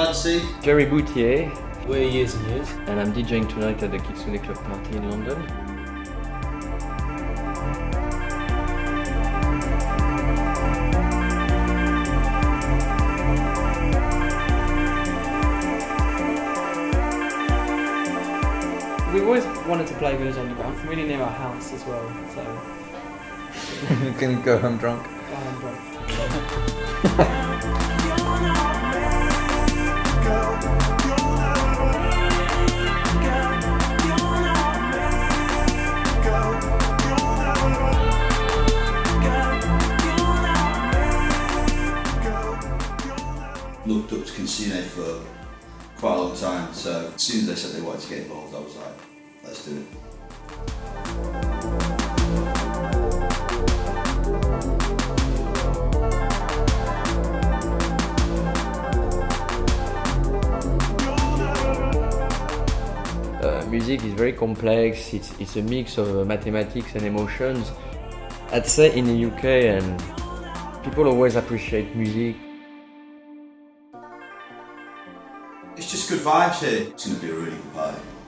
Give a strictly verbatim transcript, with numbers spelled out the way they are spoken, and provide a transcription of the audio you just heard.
Clancy. Jerry Bouthier. We're years and years. And I'm DJing tonight at the Kitsuné Club party in London. We've always wanted to play Village Underground, from really near our house as well, so... You can go home drunk. Go home drunk. Looked up to Kitsuné for quite a long time, so as soon as they said they wanted to get involved, I was like, let's do it. Uh, music is very complex, it's, it's a mix of uh, mathematics and emotions. I'd say in the U K, and people always appreciate music. It's just good vibes here. It's going to be a really good party.